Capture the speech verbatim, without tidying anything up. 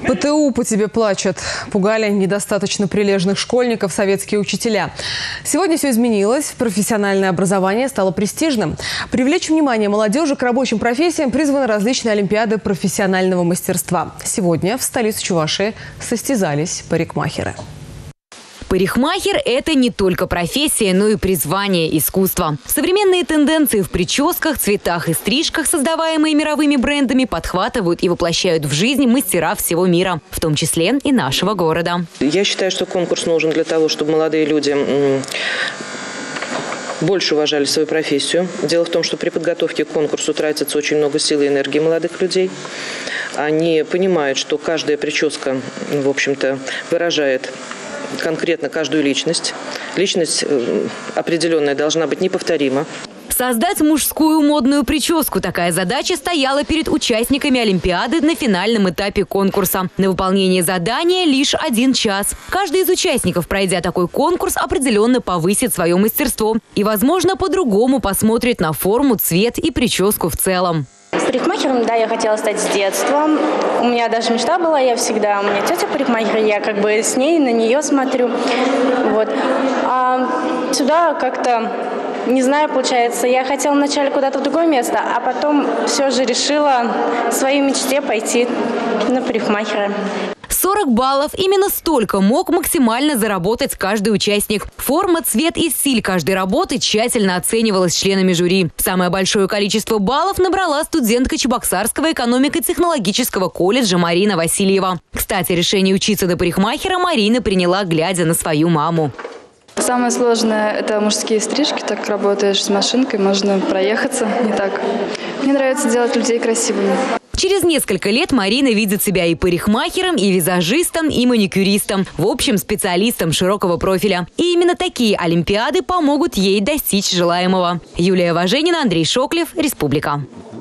ПТУ по тебе плачут. Пугали недостаточно прилежных школьников советские учителя. Сегодня все изменилось. Профессиональное образование стало престижным. Привлечь внимание молодежи к рабочим профессиям призваны различные олимпиады профессионального мастерства. Сегодня в столице Чувашии состязались парикмахеры. Парикмахер – это не только профессия, но и призвание искусства. Современные тенденции в прическах, цветах и стрижках, создаваемые мировыми брендами, подхватывают и воплощают в жизнь мастера всего мира, в том числе и нашего города. Я считаю, что конкурс нужен для того, чтобы молодые люди больше уважали свою профессию. Дело в том, что при подготовке к конкурсу тратится очень много сил и энергии молодых людей. Они понимают, что каждая прическа, в общем-то, выражает конкретно каждую личность. Личность определенная должна быть неповторима. Создать мужскую модную прическу – такая задача стояла перед участниками Олимпиады на финальном этапе конкурса. На выполнение задания лишь один час. Каждый из участников, пройдя такой конкурс, определенно повысит свое мастерство и, возможно, по-другому посмотрит на форму, цвет и прическу в целом. С парикмахером, да, я хотела стать с детства. У меня даже мечта была, я всегда, у меня тетя парикмахер, я как бы с ней, на нее смотрю. Вот. А сюда как-то, не знаю, получается, я хотела вначале куда-то в другое место, а потом все же решила в своей мечте пойти на парикмахера. сорок баллов. Именно столько мог максимально заработать каждый участник. Форма, цвет и стиль каждой работы тщательно оценивалась членами жюри. Самое большое количество баллов набрала студентка Чебоксарского экономико-технологического колледжа Марина Васильева. Кстати, решение учиться на парикмахера Марина приняла, глядя на свою маму. Самое сложное – это мужские стрижки. Так работаешь с машинкой, можно проехаться не так. Мне нравится делать людей красивыми. Через несколько лет Марина видит себя и парикмахером, и визажистом, и маникюристом. В общем, специалистом широкого профиля. И именно такие олимпиады помогут ей достичь желаемого. Юлия Важенина, Андрей Шоклев, Республика.